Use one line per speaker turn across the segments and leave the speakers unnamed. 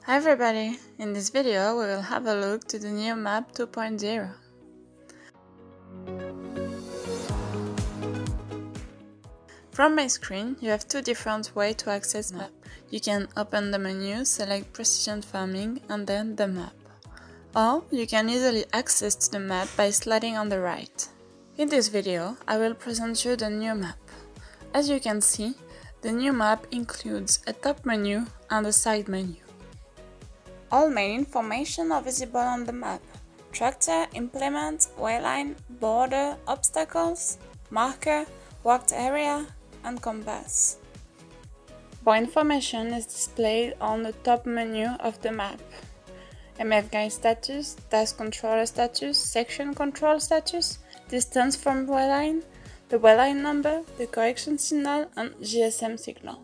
Hi everybody! In this video we will have a look to the new map 2.0. From my screen you have two different ways to access map. You can open the menu, select Precision Farming and then the map. Or you can easily access to the map by sliding on the right. In this video I will present you the new map. As you can see, the new map includes a top menu and a side menu. All main information are visible on the map: tractor, implement, wayline, border, obstacles, marker, worked area, and compass. More information is displayed on the top menu of the map: MF guide status, task controller status, section control status, distance from wayline, the wayline number, the correction signal, and GSM signal.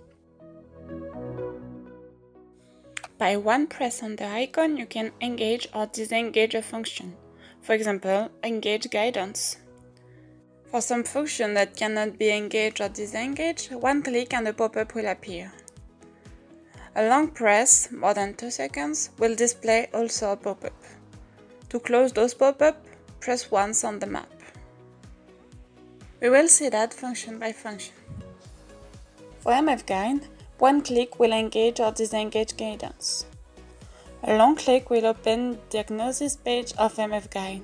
By one press on the icon, you can engage or disengage a function. For example, engage guidance. For some function that cannot be engaged or disengaged, one click and a pop-up will appear. A long press, more than 2 seconds, will display also a pop-up. To close those pop-up, press once on the map. We will see that function by function. For MF Guide, one click will engage or disengage guidance. A long click will open the diagnosis page of MF Guide.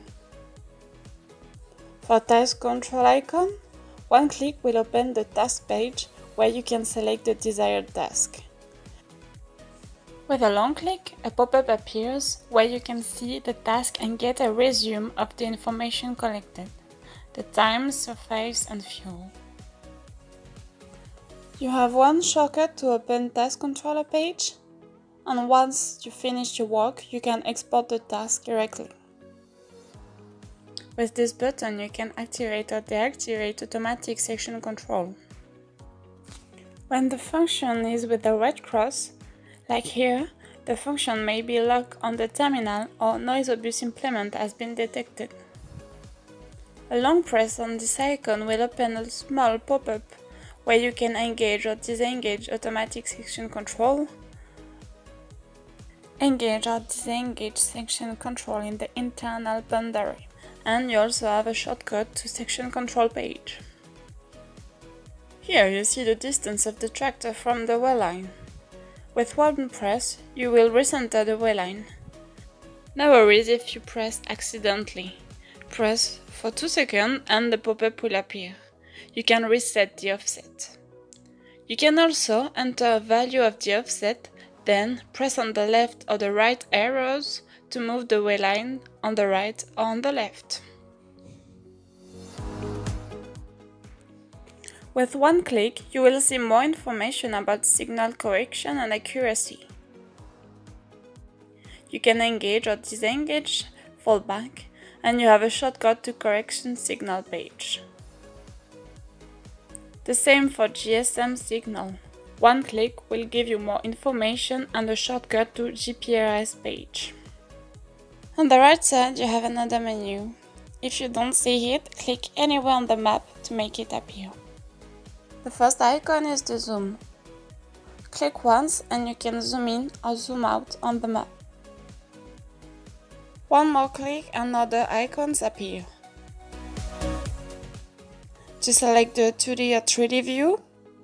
For task control icon, one click will open the task page where you can select the desired task. With a long click, a pop-up appears where you can see the task and get a resume of the information collected: the time, surface, and fuel. You have one shortcut to open Task Controller page, and once you finish your work, you can export the task directly. With this button, you can activate or deactivate automatic section control. When the function is with the red cross, like here, the function may be locked on the terminal or noise obvious implement has been detected. A long press on this icon will open a small pop-up where you can engage or disengage automatic section control, engage or disengage section control in the internal boundary, and you also have a shortcut to section control page. Here you see the distance of the tractor from the wayline. With one press, you will recenter the wayline. No worries if you press accidentally. Press for 2 seconds and the pop-up will appear. You can reset the offset. You can also enter a value of the offset, then press on the left or the right arrows to move the wayline on the right or on the left. With one click, you will see more information about signal correction and accuracy. You can engage or disengage, fall back, and you have a shortcut to correction signal page. The same for GSM signal. One click will give you more information and a shortcut to GPRS page. On the right side you have another menu. If you don't see it, click anywhere on the map to make it appear. The first icon is the zoom. Click once and you can zoom in or zoom out on the map. One more click and other icons appear. To select the 2D or 3D view,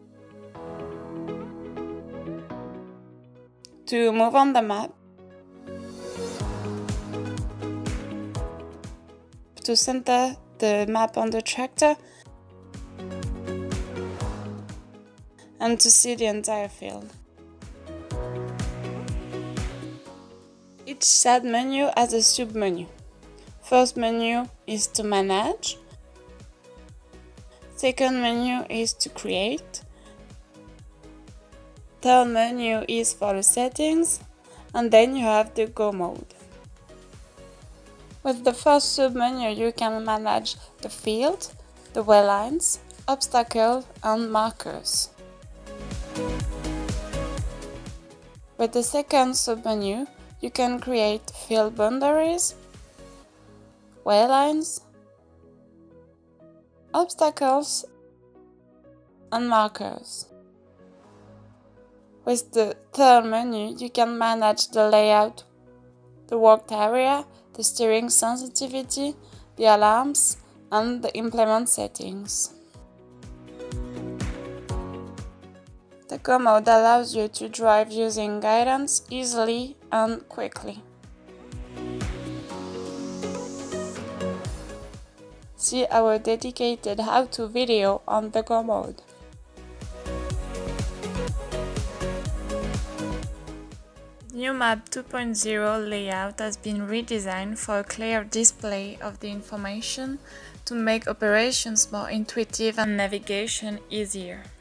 to move on the map, to center the map on the tractor, and to see the entire field. Each side menu has a sub-menu. First menu is to manage. Second menu is to create. Third menu is for the settings, and then you have the Go mode. With the first sub-menu you can manage the field, the waylines, obstacles, and markers. With the second sub-menu you can create field boundaries, waylines, obstacles, and markers. With the third menu, you can manage the layout, the worked area, the steering sensitivity, the alarms, and the implement settings. The Go mode allows you to drive using guidance easily and quickly. See our dedicated how-to video on the Go mode. New Map 2.0 layout has been redesigned for a clear display of the information to make operations more intuitive and navigation easier.